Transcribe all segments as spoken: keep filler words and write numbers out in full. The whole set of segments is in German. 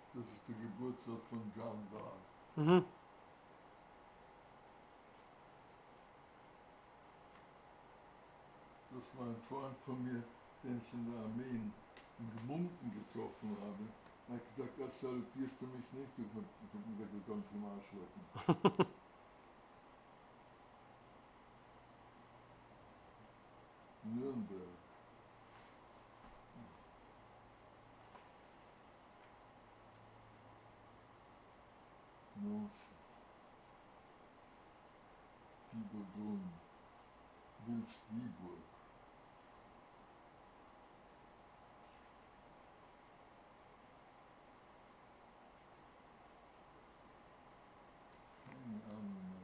Das ist der Geburtsort von Jeanne d'Arc. Mhm. Das war ein Freund von mir, den ich in der Armee in Gmunden getroffen habe. Er hat gesagt, als salutierst du mich nicht, ich habe mir gesagt, du kannst im Arsch lecken. Nürnberg. Mons. Fieberbrunn. Wilsbiburg. Keine Ahnung mehr.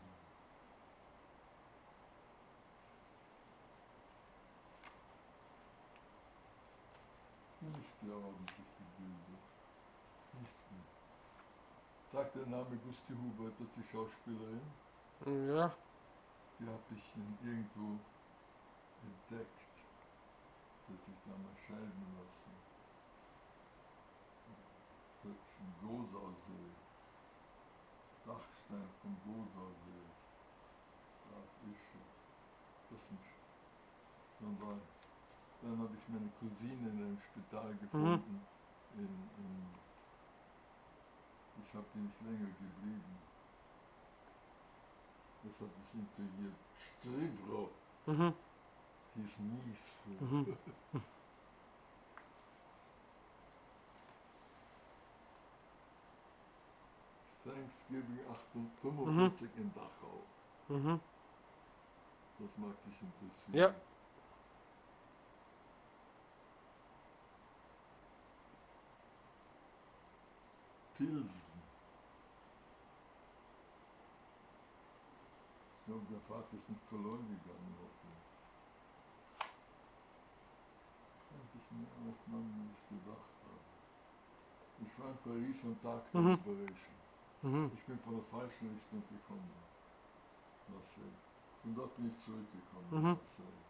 Nicht sehr ordentlich gebildet. Nicht gut. Sagt der Name Gusti Hubert, die Schauspielerin? Ja. Die habe ich in irgendwo entdeckt. Die hat sich damals scheiden lassen. Höchsten Gosausee. Dachstein vom Gosausee. Grad Ische. Das sind. Dann war Dann habe ich meine Cousine in einem Spital gefunden. Mhm. In, in, deshalb bin ich länger geblieben. Das habe ich integriert. Streibel. Mhm. Hieß mies früher. Mhm. Thanksgiving fünfundvierzig mhm. in Dachau. Mhm. Das mag dich interessieren. Ja. Pilsen. Ich glaube, der Vater ist nicht verloren gegangen. Hätte ich mir auch mal nicht gedacht habe. Ich war in Paris am Tag der Mhm. Liberation. Mhm. Ich bin von der falschen Richtung gekommen. Marseille. Und dort bin ich zurückgekommen. Mhm. Marseille.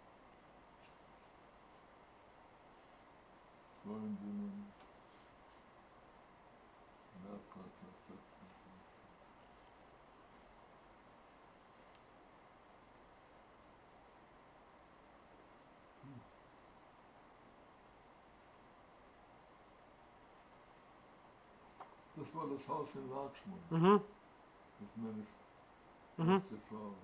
Freundinnen. Wertrat hat sechsundfünfzig. Hm. Das war das Haus in Larchmont. Mhm. Das ist meine Mhm. erste Frau.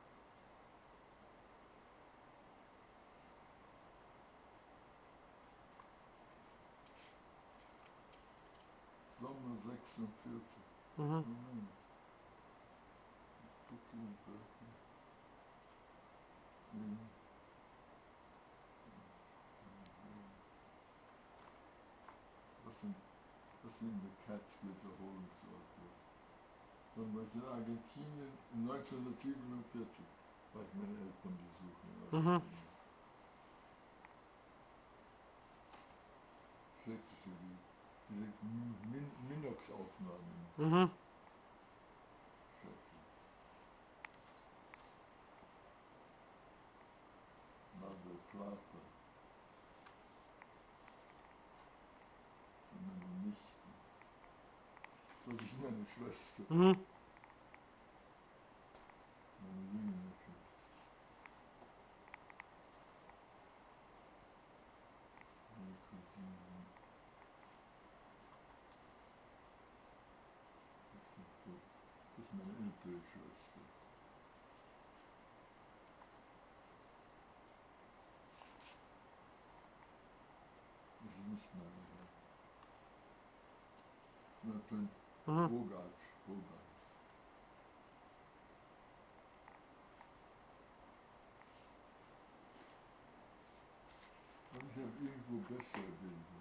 Sommer sechsundvierzig. Mhm. Moment. Ich gucke in Berkeley. In Das sind, das sind die Catskills Erholungsorte. Dann war ich in Argentinien neunzehnhundertsiebenundvierzig, war ich meine Eltern besuchen in Argentinien. Mhm. Schreckliche, die, diese Min Minox-Aufnahmen. Mhm. Schrecklich. Mar del Plata. Das sind meine Nichten. Das ist meine Schwester. Mhm. Meine jüngere Schwester. Meine Cousine. Das ist, das ist meine ältere Schwester. Das ist nicht meine Herr. Mein Freund Mhm. Bogart. Bogart. Und ich habe irgendwo bessere Bilder.